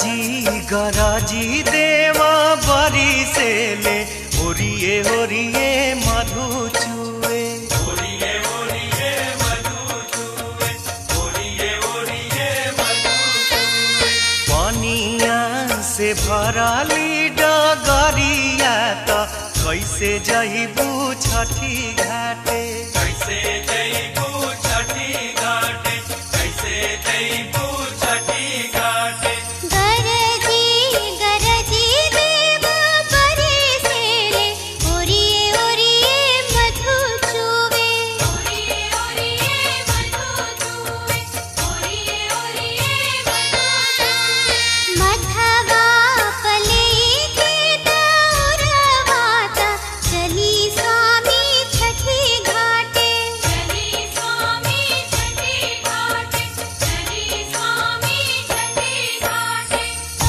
गराजी देवा बरी से ले ओरिए ओरिए मधु चुए, ओरिए ओरिए मधु चुए, ओरिए ओरिए मधु चुए। पानिया से भराली डगरिया त कैसे जइबू छठी घाटे, कैसे जइबू छठी घाटे, कैसे जइबू छठी घाटे। गरजी गरजी देवा बरी से ले ओरिए ओरिए मधु चुवे, ओरिए ओरिए मधु चुवे, ओरिए ओरिए मधु चुवे। मधवा पले के दौरवाता चली स्वामी छठी घाटे, चली स्वामी छठी घाटे, चली स्वामी छठी घाटे।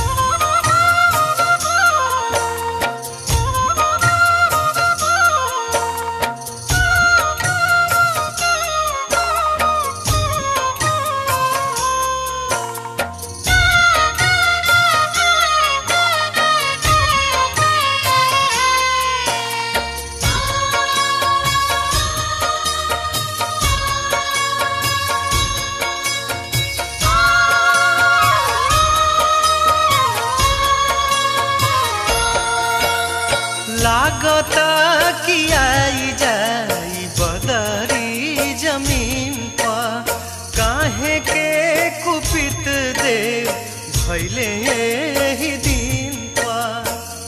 लागता कि आई जाई बदरी जमीन पर, काहे के कुपित देव भैले एही दिन पर।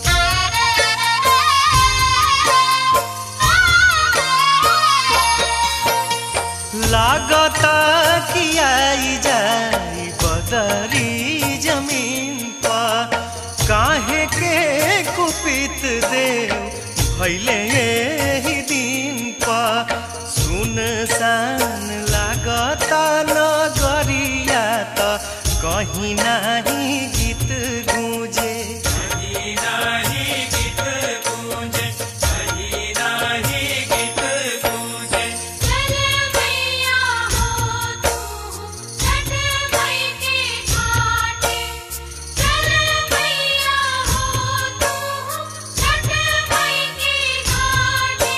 लागता कि आई जाई बदरी जमीन पर, काहे के कुपित देव भैले एही दिन पर। सुनसान लागता नगरिया त कहीं नाही गीत गूंजे, कहीं नाही गीत गूंजे, कहीं नाही गीत गूंजे। चल मैया हो तू छठ मई के घाटे, चल मैया हो तू छठ मई के घाटे।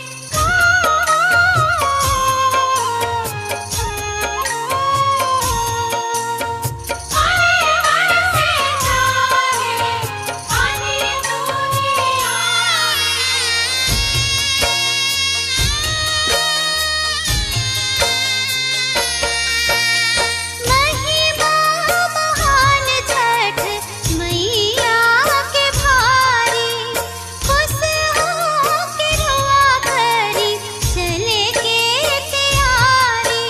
महिमा महान छठ मैया के भारी, खुश हो के रोआ करी चले के तैयारी।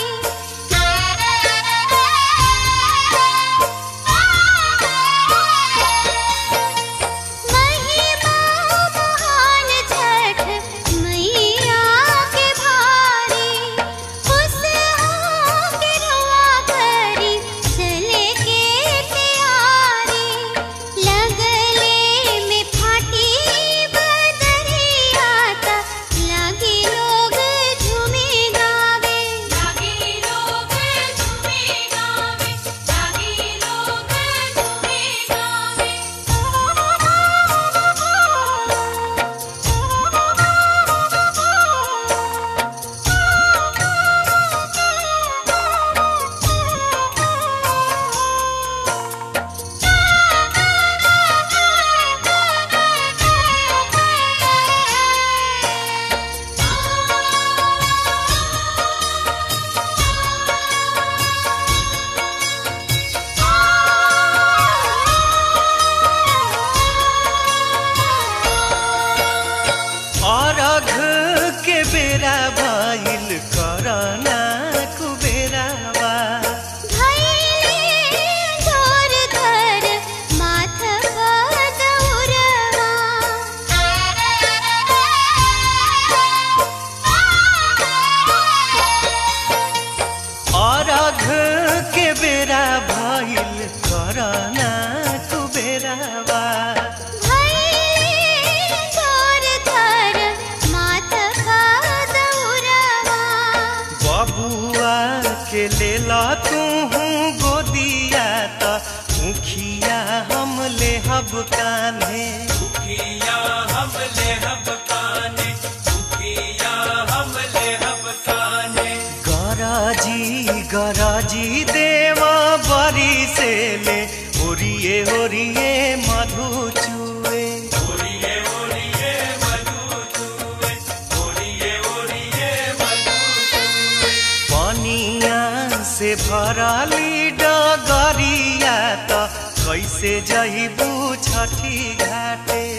महिमा महान छठ मैया के भारी, खुश हो के रोआ करी चले के तैयारी। लगले में फाटी बदरिया ता लागे लोग झूमे गावे, लागे लोग झूमे गावे, लागे लोग झूमे गावे। अरघ के बेरा भइल करना कुबेरावा, भैले जोर धर माथ बदौरवा। अरघ के बेरा भइल करना कुबेरावा। भैले जोर धर माथ बदौरवा। बबुआ के लेला तू गोदिया त मुखिया हब कान्हे दुखिया हम ले हब काने, दुखिया हम ले हब काने। गराजी देवा बरी से ले ओरिए ओरिए मधु चुए। ओरिए ओरिए मधु चुए, ओरिए ओरिए मधु चुए। पनिया से भराली डगरिया त कैसे जइबू छठी घाटे।